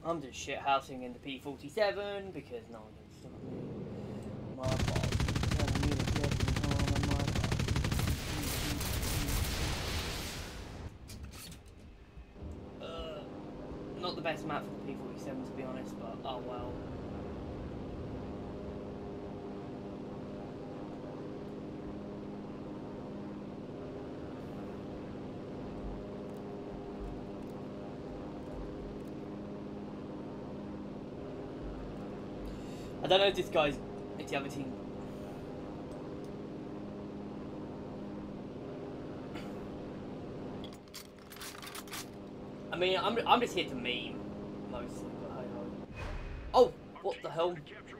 I'm just shithousing in the P47 because no one can stop me. My boss is telling me to get me home and my boss. Not the best map for the P47 to be honest, but oh well. I don't know if this guy's, if the other team. I mean, I'm just here to meme, mostly, but hey ho. Oh, what the hell?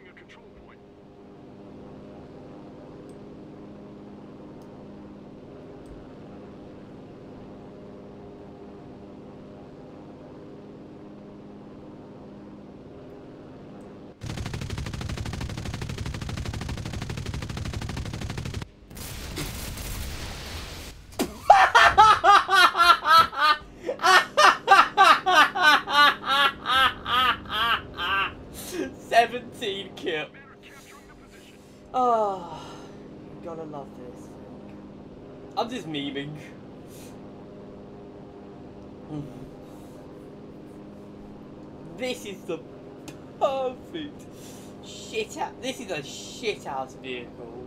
Kill. Oh, you gotta love this. I'm just memeing. This is the perfect shit out. This is a shit house vehicle.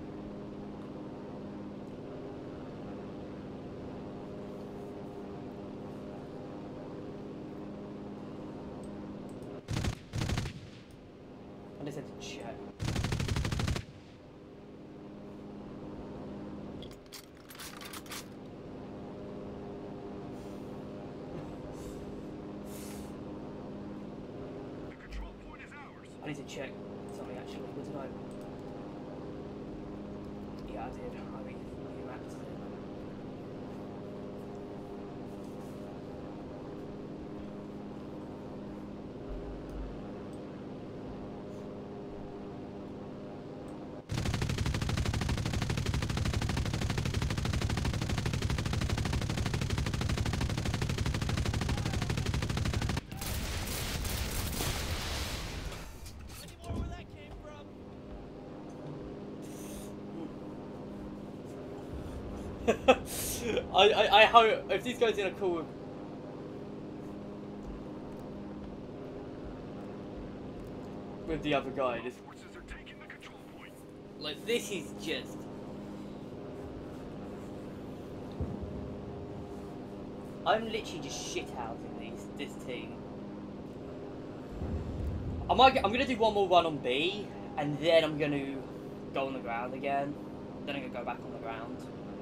I just had to check. The control point is ours. I need to check something actually. What did I? Yeah, I did. I mean, you mapped it. I hope if this goes in a call with the other guy, this, like this is just I'm literally just shithousing this team. I'm gonna do one more run on B and then I'm gonna go on the ground again. Then I'm gonna go back on the ground.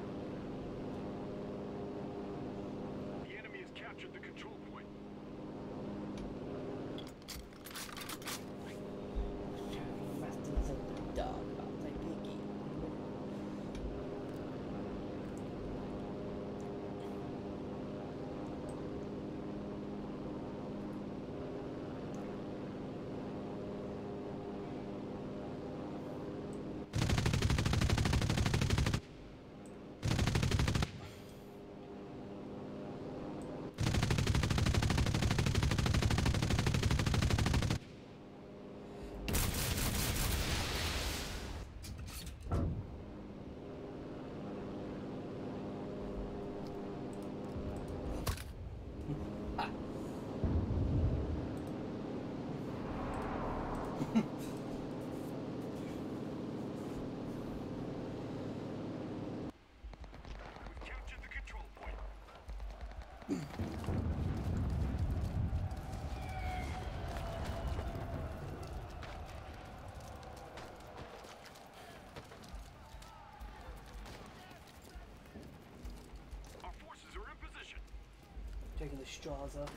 Taking the straws up.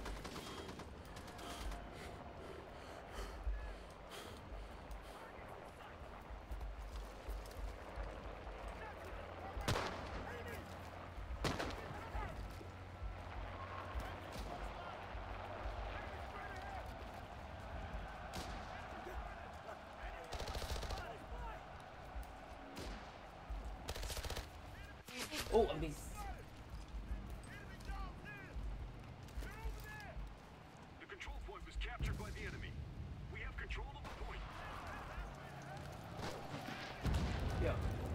Oh, I'm being... point was captured by the enemy. We have control of the point. Yeah.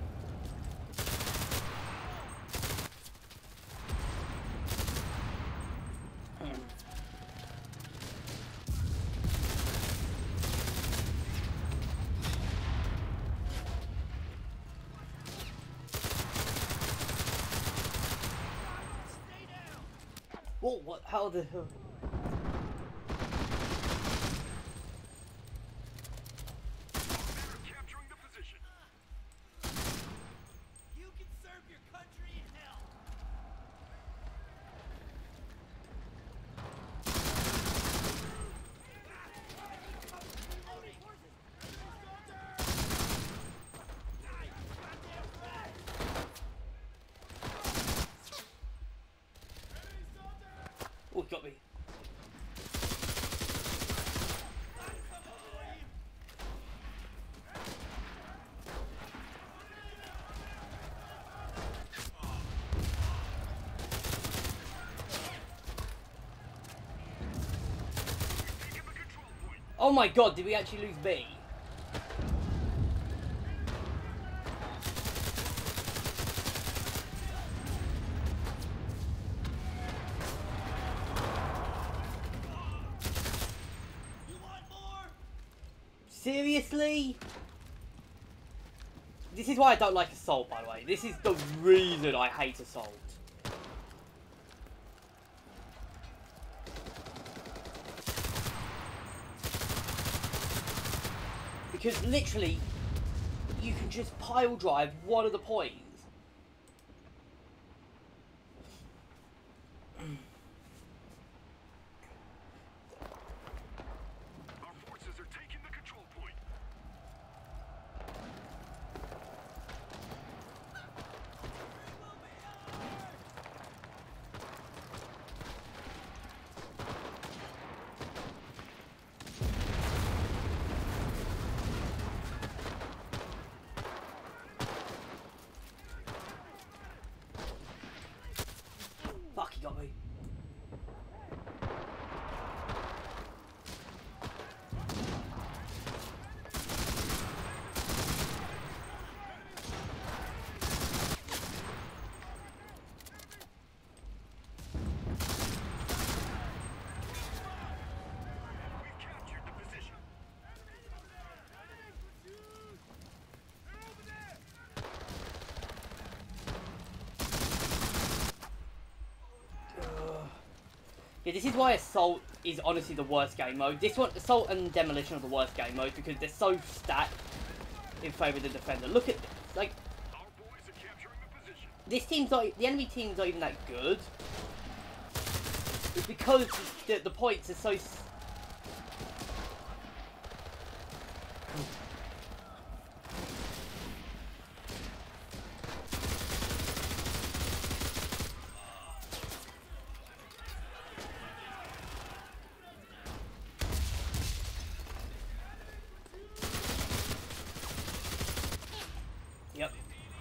Whoa, what? How the hell? They're capturing the position. You can serve your country in hell. Oh, got me. Taking the control point. Oh my god, did we actually lose B? You want more? Seriously? This is why I don't like Assault, by the way. This is the reason I hate Assault. Because literally, you can just pile drive one of the points. Our forces are taking the control point. Fuck, he got me. We've captured the position. Yeah, this is why Assault is honestly the worst game mode. This one, Assault and Demolition are the worst game mode because they're so stacked in favour of the defender. Look at this. Like, Our boys are capturing the position. this team's not, the enemy team's not even that good. It's because the points are so... Yep.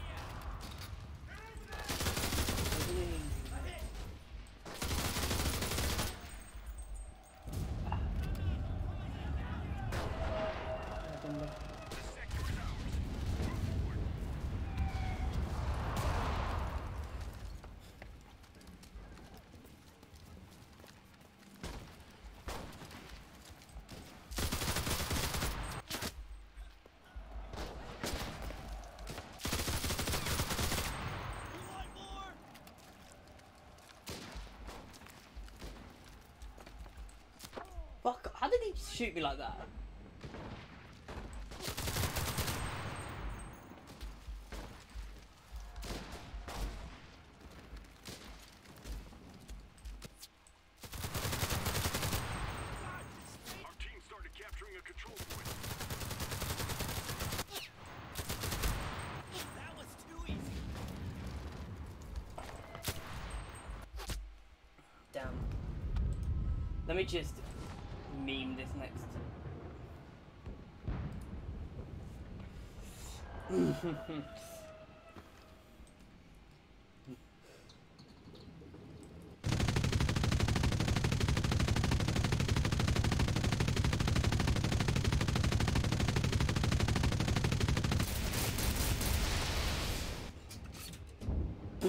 The sector is ours. Move forward. You want more? Fuck, how did he shoot me like that? Our team started capturing a control point. That was too easy. Damn. Let me just meme this next.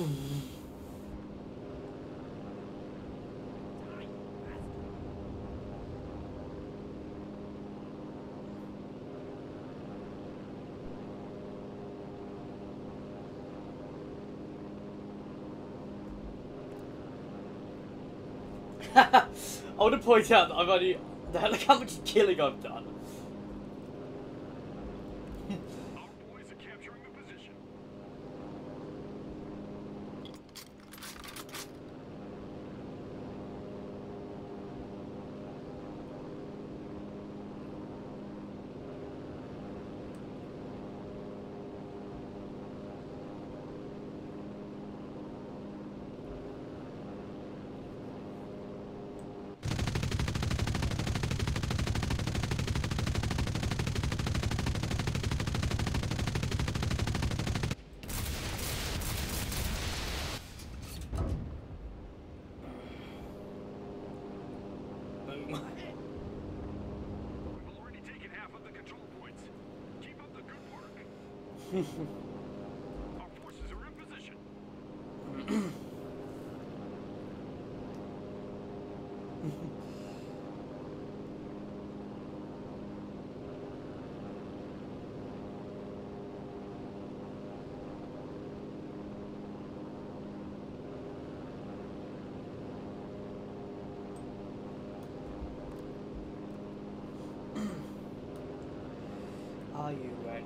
I want to point out that I've only... Look how much killing I've done. Our boys are capturing the position. Boom. We've already taken half of the control points. Keep up the good work. Our forces are in position. Are you ready?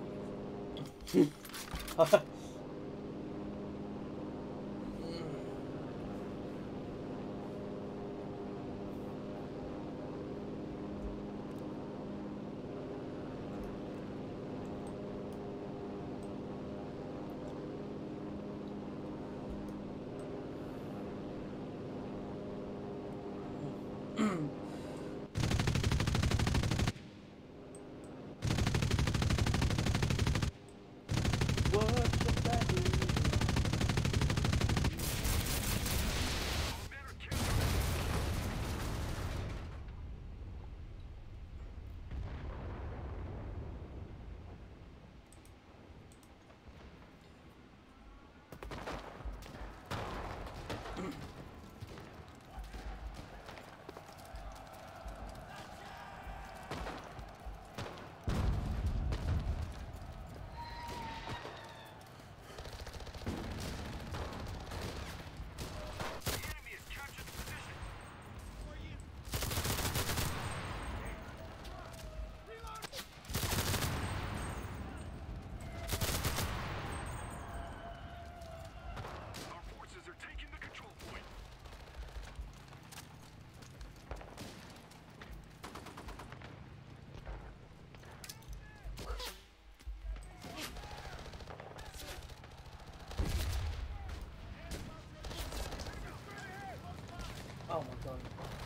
Oh my god.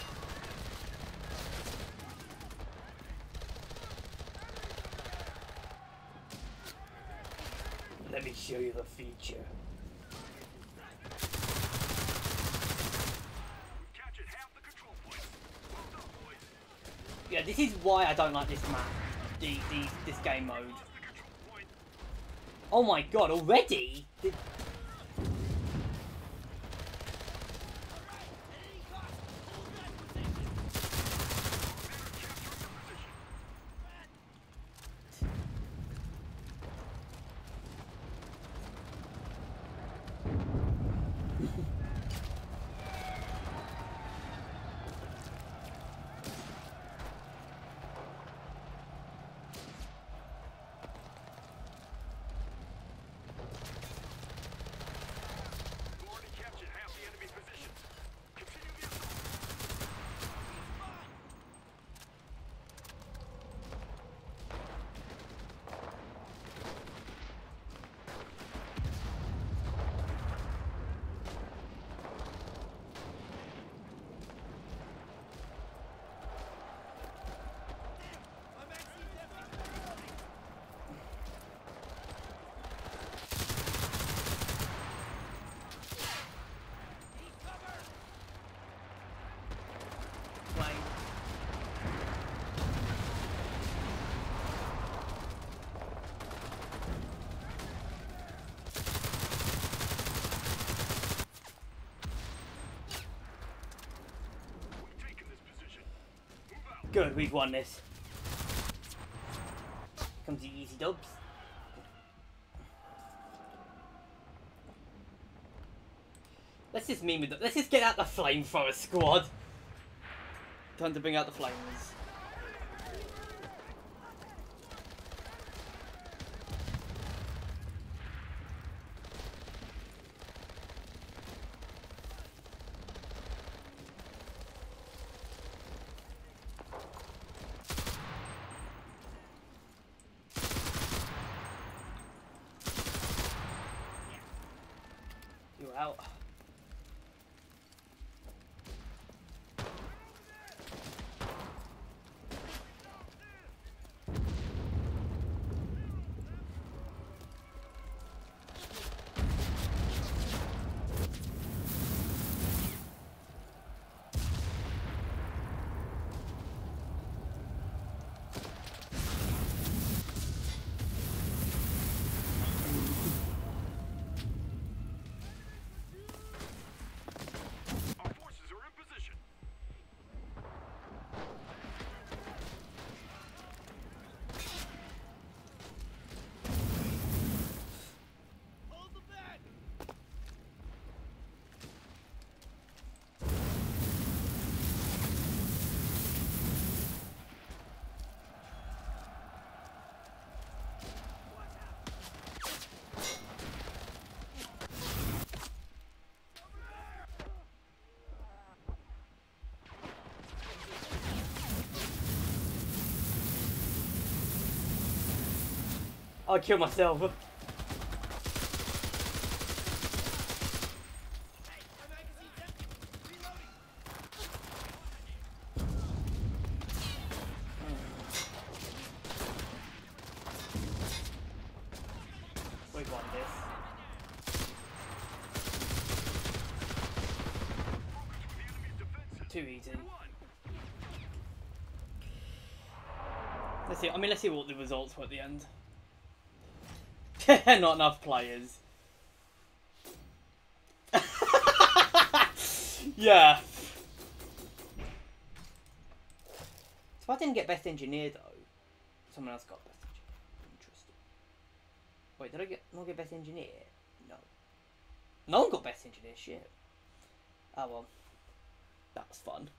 Let me show you the feature. Captured half the control points. Well done, boys. Yeah, this is why I don't like this map. This game mode. Lost the control point. Oh my god, already? Good, we've won this. Comes the easy dubs. Let's just meme with let's just get out the flamethrower squad. Time to bring out the flames. You're out. Our forces are in position. Hold the back! I'll kill myself. Hey, my magazine's empty. Reloading. We've won this. Too easy. Let's see. I mean, let's see what the results were at the end. Not enough players. Yeah. So I didn't get best engineer though. Someone else got best engineer. Interesting. Wait, did I not get best engineer? No. No one got best engineer. Shit. Oh well. That was fun.